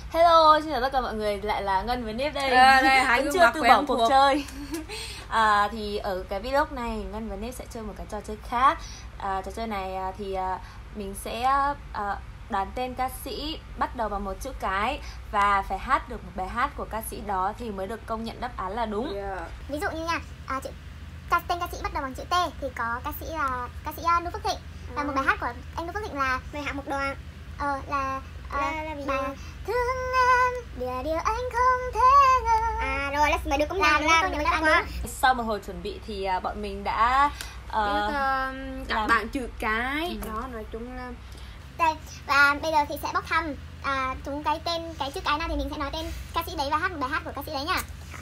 Hello, xin chào tất cả mọi người, lại là Ngân với Nếp đây. Đây Vẫn chưa từ bỏ cuộc chơi. Thì ở cái vlog này Ngân và Nếp sẽ chơi một cái trò chơi khác. Trò chơi này thì mình sẽ đoán tên ca sĩ bắt đầu bằng một chữ cái và phải hát được một bài hát của ca sĩ đó thì mới được công nhận đáp án là đúng. Ví dụ như nha, tên ca sĩ bắt đầu bằng chữ T thì có ca sĩ là ca sĩ Nu Phước Thịnh. Và một bài hát của anh Nu Phước Thịnh là Người Hạ Một Đoàn. Là bài Thương em điều anh không thể ngờ. Rồi, mày được công nhận là đáp án đúng. Sau một hồi chuẩn bị thì bọn mình đã các bạn chữ cái đó, nói chung là đây. Và bây giờ thì sẽ bóc thăm chúng cái chữ cái nào thì mình sẽ nói tên ca sĩ đấy và hát một bài hát của ca sĩ đấy nha.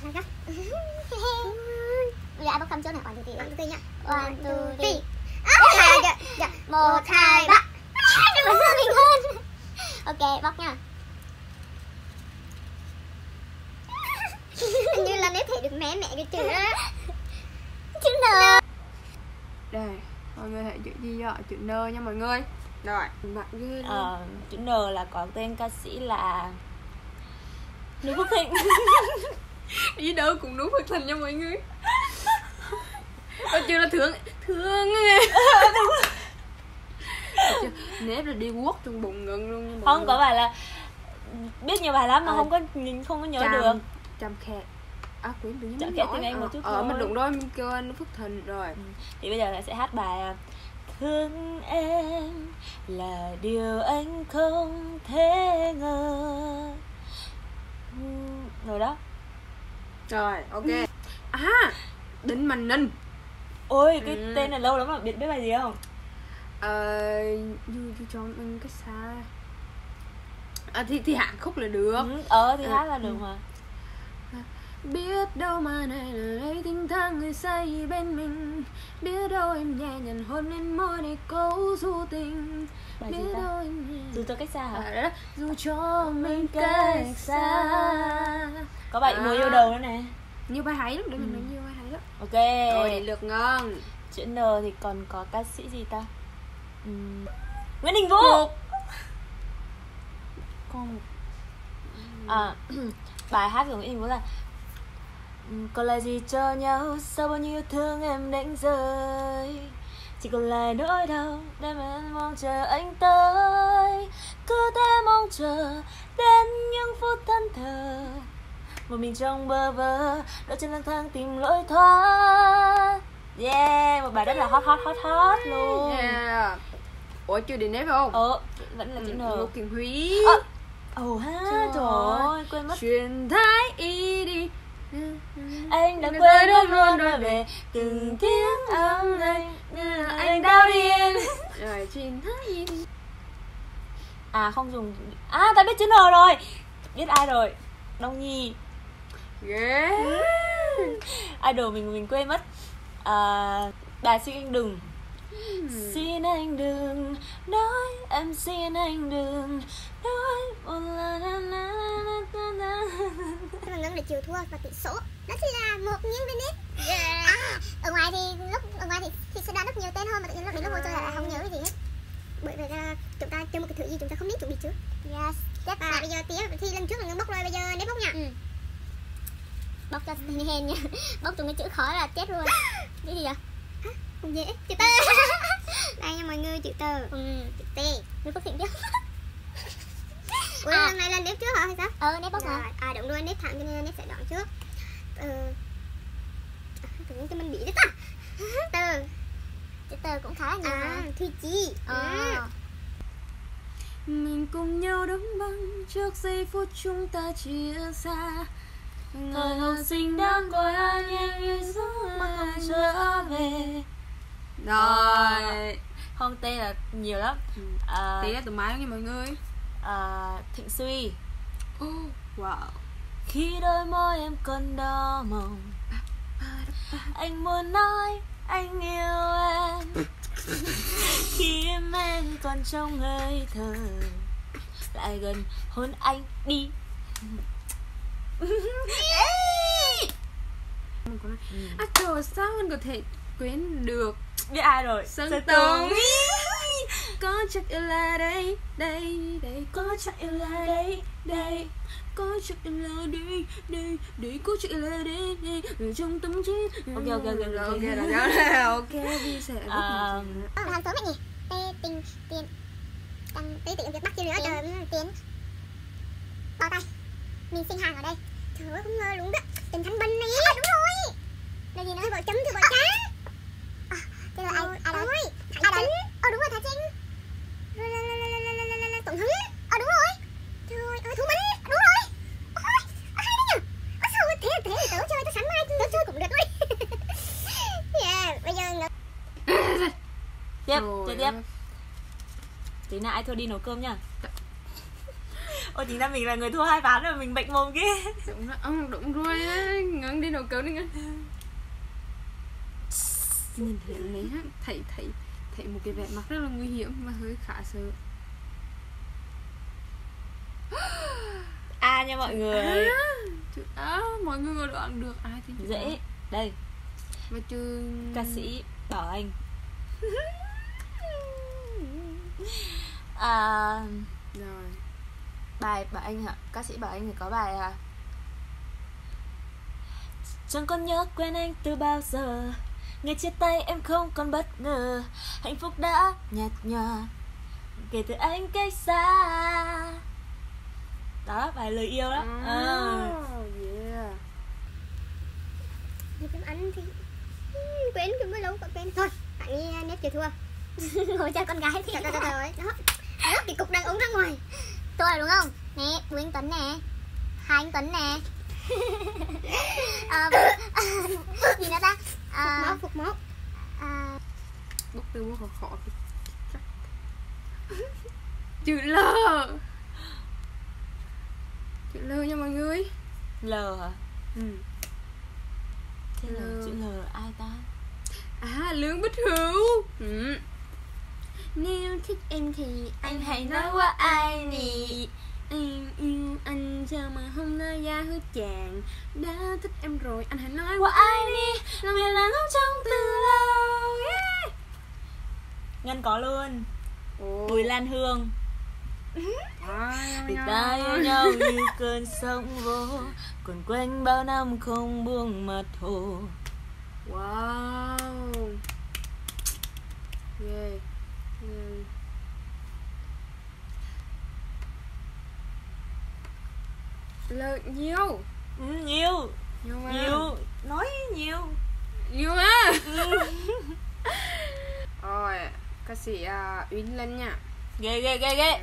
Bây giờ ai bóc thăm trước này? One, two, three nhá. One, two, three. 1, 2, 3. Đừng có mình hơn. Ok, bóc nha. Hình như là nếp thể được mé mẹ cái chữ đó. Chữ N. đây, mọi người hãy chữ gì vậy? Chữ N nha mọi người. Rồi, bạn ghi chữ N là có tên ca sĩ là Nu Phước Thịnh. đi đâu cũng Nu Phước Thịnh nha mọi người. Còn chữ là thương nếp là đi guốc trong bụng Ngân luôn. Không có bài là biết nhiều bài lắm mà không có nhớ được. Chăm khe. Quên tự nhiên Chăm khe tiếng Anh một chút thôi. Mình đúng rồi, mình kêu anh Nu Phước Thịnh rồi. Thì bây giờ là sẽ hát bài Thương em là điều anh không thể ngờ. Rồi đó. Rồi, ok. Đinh Mạnh Ninh. Ôi, cái tên này lâu lắm mà biết bài gì không? Du cho mình cái xa. Thì hát khúc là được. Thì hát là được mà. Biết đâu mà này là đây thinh thang người say bên mình. Biết đâu em nhẹ nhàng hôn lên môi này câu du tình. Bài biết gì ta? đâu em nhẹ... Dù cho cách xa hả? Đó. Dù cho mình cách xa. Có bài Mùa Yêu Đầu nữa này. Nhiều bài hay lắm, để mình nói nhiều bài hay lắm. Ok. Rồi đến lượt Ngân. Chữ N thì còn có ca sĩ gì ta? Nguyễn Đình Vũ. Bài hát của Nguyễn Đình Vũ là còn lại gì cho nhau sau bao nhiêu thương em đánh rơi, chỉ còn lại nỗi đau đêm em mong chờ anh tới, cứ thế mong chờ đến những phút thân thờ, một mình trong bơ vơ đôi chân lang thang tìm lối thoát. Yeah, một bài rất là hot luôn. Yeah. Ủa chưa đến nếp không? Vẫn là chữ N. Ngô Kiền Huy. Trời ơi, quên mất. Truyền thái y đi. Anh đã quên luôn luôn rồi về từng tiếng âm anh đau điên. Rồi truyền thái y đi. Không dùng. Ta biết chữ N rồi. Biết ai rồi? Đông Nhi. Yeah. Idol mình quên mất. Bà Xin Anh Đừng. Xin anh đừng nói, em xin anh đừng nói một lần. Ngân để chịu thua và tỷ số đó chỉ là 1-0 với nếp. Ở ngoài thì sẽ đoán rất nhiều tên hơn, mà tự nhiên lúc ngồi chơi là không nhớ cái gì hết. Bởi vậy là chúng ta chơi một cái thứ gì chúng ta không biết chuẩn bị trước. Yes. Và bây giờ thi lần trước là Ngân bóc rồi, bây giờ nếp bóc nha. Bóc cho hèn nha. Bóc trong cái chữ khó là chết luôn. Cái gì vậy? Không dễ. Chữ T. Đây nha mọi người, chữ T. Chữ T. Nu Phước Thịnh chứ. Ủa lần này là nếp trước hả hay sao? Nếp bóc rồi. Đúng rồi, nếp thẳng cho nên nếp sẽ đoạn trước. Tự nhiên cho mình bị đấy ta. Từ. Chữ T cũng khá là nhiều. Thùy Chi. Mình cùng nhau đóng băng trước giây phút chúng ta chia xa. Thời học sinh đã qua nhanh như gió mà không trở về. Rồi. Không, tên là nhiều lắm. Tí là từ máy nha mọi người. Thịnh Suy. Wow. Khi đôi môi em còn đỏ mộng, anh muốn nói anh yêu em. Khi em còn trong hơi thở, lại gần hôn anh đi. Trời, sao mình có thể quên được? Biết ai rồi? Sơn Tùng. Có chắc yêu là đây, có chắc yêu là đây. chữ là để có chữ là để ở trong tâm trí. Ok đi sẽ thành phố mày nhỉ? Tiền Việt Bắc chưa nữa trời, tiền bao tay mình xin hàng ở đây. Trời ơi không ngờ luôn đó, Tình Thanh Bình này. Đúng rồi. Là gì nữa? Vợ chấm từ vợ cá. Thế là ai đây? Thái Trinh. Đúng rồi, Thái Trinh. Tuấn Hưng. Đúng rồi. Trời ơi, Thu Minh. Đúng rồi. Ôi, hay đấy nhỉ. Sao thế thì tớ chơi, tớ sẵn mai tớ chơi cũng được thôi. Yeah, bây giờ tiếp. Tí nào ai thua đi nấu cơm nhá. Ôi chính ra mình là người thua 2 ván rồi, mình bệnh mồm kia. Đúng rồi đấy, ngân đi nấu cơm đi ngân. Nhìn thấy này ha, thấy một cái vẻ mặt rất là nguy hiểm và hơi khá sợ. Nha mọi người. Mọi người có đoán được ai thì dễ. Đây. Mà chương ca sĩ Bảo Anh. Rồi. Bài Bảo Anh hả? Ca sĩ Bảo Anh thì có bài chẳng còn nhớ quên anh từ bao giờ, ngày chia tay em không còn bất ngờ, hạnh phúc đã nhạt nhòa kể từ anh cách xa. Đó, bài lời yêu đó. Yeah. Thì anh thì quên cái mới lâu còn quên thôi. Bạn đi nếp chịu thua. Ngồi cho con gái thì trời ơi. Đó. Cái cục đàn ông ra ngoài. Tôi đúng không? Nè, Bùi Anh Tuấn nè. Hai anh Tuấn nè. Gì nữa ta? Phục mốt. Bốc từ bốc khó chữ L. Chữ L nha mọi người. L hả? Thế là chữ L ai ta? Lương Bích Hữu. Nếu thích em thì anh hãy nói qua ai nì. Em yêu anh sao mà không nói ra hứa chàng. Đã thích em rồi anh hãy nói qua ai đi, làm việc là ngốc trong từ lâu. Ngân có luôn. Bùi Lan Hương. Vì ta yêu nhau như cơn sóng vô, còn quanh bao năm không buông mặt hồ. Wow. Yeah. Lợi nhiều. Nhiều. Nói nhiều á. Rồi, ca sĩ Uyên Linh nha. Ghê.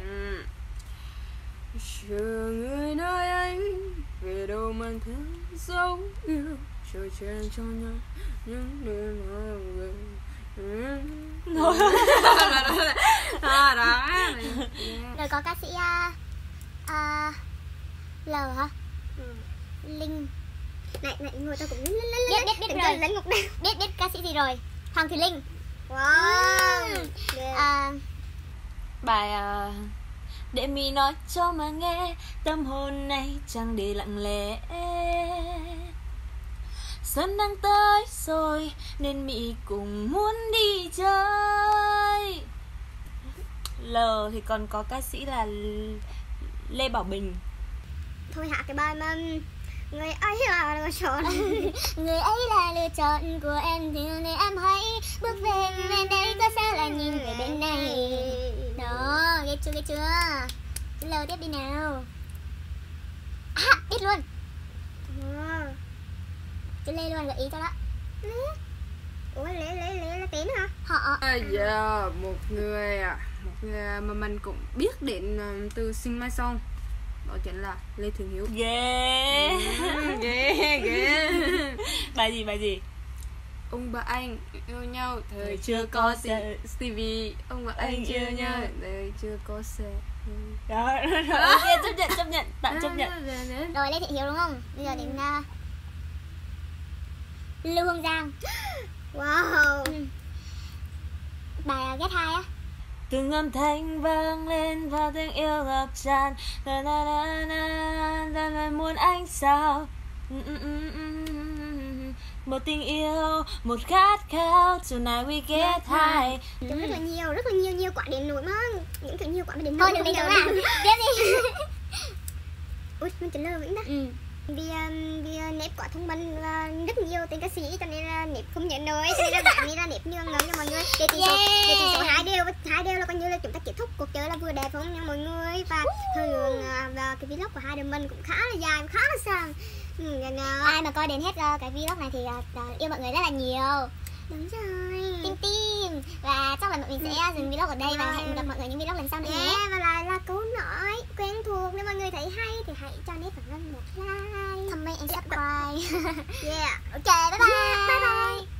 Chờ người nói anh về đâu mang theo dấu yêu, chờ chen cho nhau những đêm về. Rồi có ca sĩ L hả? Linh. Này ngồi tao cũng biết rồi. Biết ca sĩ gì rồi? Hoàng Thùy Linh. Wow. Bài để mi nói cho mà nghe, tâm hồn này chẳng để lặng lẽ. Xuân đang tới rồi nên Mỹ cùng muốn đi chơi. L thì còn có ca sĩ là Lê Bảo Bình. Thôi hạ cái bài mà người ấy là lựa chọn. Người ấy là lựa chọn của em thì nên em hãy bước về bên đây, có sao là nhìn về bên này. Đó, ghê chưa? L tiếp đi nào. Biết luôn. Chữ Lê luôn, gợi ý cho đó. Ủa Lê là tiếng hả? Họ. Một người mà mình cũng biết đến từ Sing My Song, đó chính là Lê Thiện Hiếu. Ghê. Bài gì? Ông bà anh yêu nhau thời chưa có xe Stevie. Ông bà anh chưa nhau thời chưa có xe. Đó, ok, chấp nhận, tạm chấp nhận. Rồi Lê Thiện Hiếu đúng không? Bây giờ đến Lưu Hương Giang. Wow. Bài Ghét Hai á. Từng âm thanh vang lên và tiếng yêu ngập tràn, ta muốn anh sao. Một tình yêu, một khát khao, tonight we get high. Rất là nhiều quả đến nổi mà. Những kiểu nhiều quả đến nổi. Thôi đừng đánh dấu nào. Tiếp đi. ui mình chỉnh lời vẫn đó. Vì nếp có thông minh rất nhiều tên ca sĩ cho nên là nếp không nhớ nổi, cho nên là bạn nghĩ là nếp nhường ngấm cho mọi người. Để tỷ số hai đều là coi như là chúng ta kết thúc cuộc chơi là vừa đẹp không nha mọi người. Và thời lượng và cái vlog của hai đứa mình cũng khá là dài, khá là dài. Ai mà coi đến hết cái vlog này thì yêu mọi người rất là nhiều. Đúng rồi. Tim. Và chắc là bọn mình sẽ dừng vlog ở đây và hẹn gặp mọi người những vlog lần sau nữa nhé. Và lại là câu nói quen thuộc, nếu mọi người thấy hay thì hãy cho Nếp và Ngân một like, comment and subscribe. Yeah. Ok, bye bye. Bye bye.